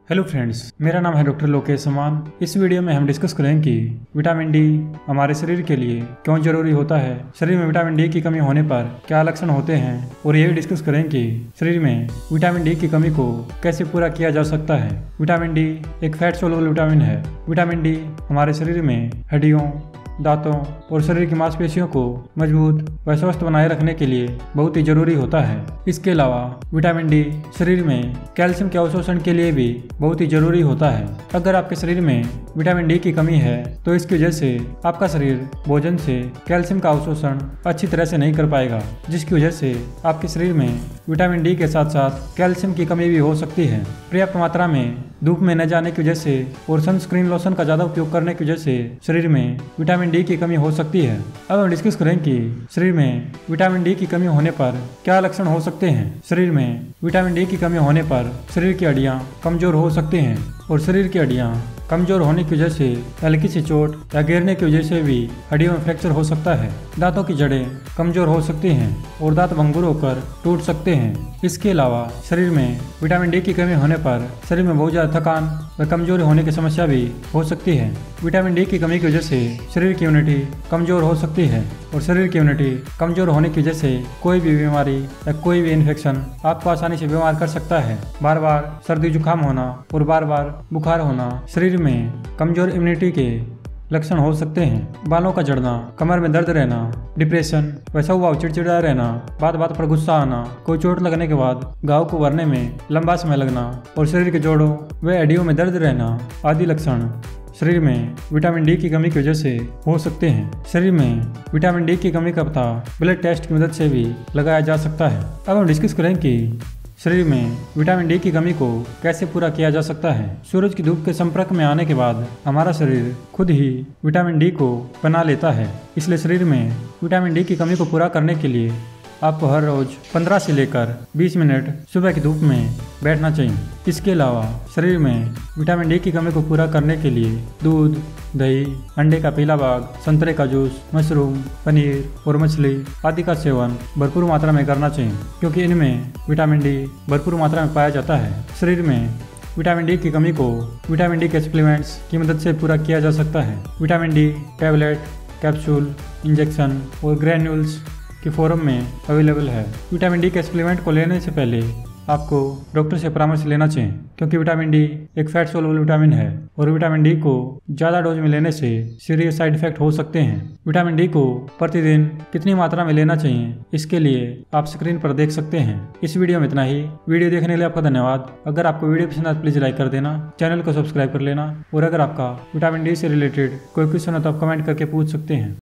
Hello friends, मेरा नाम है डॉक्टर लोकेश समान। इस वीडियो में हम डिस्कस करेंगे कि विटामिन डी हमारे शरीर के लिए क्यों जरूरी होता है, शरीर में विटामिन डी की कमी होने पर क्या लक्षण होते हैं और ये भी डिस्कस करेंगे कि शरीर में विटामिन डी की कमी को कैसे पूरा किया जा सकता है। विटामिन डी एक फैट सोलुबल विटामिन है। विटामिन डी हमारे शरीर में हड्डियों, दांतों और शरीर की मांसपेशियों को मजबूत व स्वस्थ बनाए रखने के लिए बहुत ही जरूरी होता है। इसके अलावा विटामिन डी शरीर में कैल्शियम के अवशोषण के लिए भी बहुत ही जरूरी होता है। अगर आपके शरीर में विटामिन डी की कमी है तो इसकी वजह से आपका शरीर भोजन से कैल्शियम का अवशोषण अच्छी तरह से नहीं कर पाएगा, जिसकी वजह से आपके शरीर में विटामिन डी के साथ साथ कैल्शियम की कमी भी हो सकती है। पर्याप्त मात्रा में धूप में न जाने की वजह से और सनस्क्रीन लोशन का ज्यादा उपयोग करने की वजह से शरीर में विटामिन डी की कमी हो सकती है। अब हम डिस्कस करेंगे कि शरीर में विटामिन डी की कमी होने पर क्या लक्षण हो सकते हैं। शरीर में विटामिन डी की कमी होने पर शरीर की हड्डियां कमजोर हो सकती हैं और शरीर की हड्डियां कमजोर होने की वजह से हल्की सी चोट या गिरने की वजह से भी हड्डियों में फ्रैक्चर हो सकता है। दांतों की जड़ें कमजोर हो सकती हैं और दांत भंगुर होकर टूट सकते हैं। इसके अलावा शरीर में विटामिन डी की कमी होने पर शरीर में बहुत ज़्यादा थकान व कमजोरी होने की समस्या भी हो सकती है। विटामिन डी की कमी की वजह से शरीर की इम्यूनिटी कमजोर हो सकती है और शरीर की इम्यूनिटी कमजोर होने की वजह से कोई भी बीमारी या कोई भी इन्फेक्शन आपको आसानी से बीमार कर सकता है। बार बार सर्दी जुकाम होना और बार बार बुखार होना शरीर में कमजोर इम्यूनिटी के लक्षण हो सकते हैं। बालों का झड़ना, कमर में दर्द रहना, डिप्रेशन, वैसा हुआ चिड़चिड़ा रहना, बात बात पर गुस्सा आना, कोई चोट लगने के बाद घाव को भरने में लंबा समय लगना और शरीर के जोड़ों व हड्डियों में दर्द रहना आदि लक्षण शरीर में विटामिन डी की कमी की वजह से हो सकते हैं। शरीर में विटामिन डी की कमी का पता ब्लड टेस्ट की मदद से भी लगाया जा सकता है। अब हम डिस्कस करें कि शरीर में विटामिन डी की कमी को कैसे पूरा किया जा सकता है। सूरज की धूप के संपर्क में आने के बाद हमारा शरीर खुद ही विटामिन डी को बना लेता है। इसलिए शरीर में विटामिन डी की कमी को पूरा करने के लिए आपको हर रोज 15 से लेकर 20 मिनट सुबह की धूप में बैठना चाहिए। इसके अलावा शरीर में विटामिन डी की कमी को पूरा करने के लिए दूध, दही, अंडे का पीला भाग, संतरे का जूस, मशरूम, पनीर और मछली आदि का सेवन भरपूर मात्रा में करना चाहिए, क्योंकि इनमें विटामिन डी भरपूर मात्रा में पाया जाता है। शरीर में विटामिन डी की कमी को विटामिन डी के सप्लीमेंट्स की मदद से पूरा किया जा सकता है। Vitamin D tablet, capsule, injection और ग्रैन्यूल्स के फॉर्म में अवेलेबल है। विटामिन डी के सप्लीमेंट को लेने से पहले आपको डॉक्टर से परामर्श लेना चाहिए, क्योंकि विटामिन डी एक फैट सोलुबल विटामिन है और विटामिन डी को ज़्यादा डोज में लेने से सीरियस साइड इफेक्ट हो सकते हैं। विटामिन डी को प्रतिदिन कितनी मात्रा में लेना चाहिए, इसके लिए आप स्क्रीन पर देख सकते हैं। इस वीडियो में इतना ही। वीडियो देखने के लिए आपका धन्यवाद। अगर आपको वीडियो पसंद आए प्लीज़ लाइक कर देना, चैनल को सब्सक्राइब कर लेना और अगर आपका विटामिन डी से रिलेटेड कोई क्वेश्चन हो तो आप कमेंट करके पूछ सकते हैं।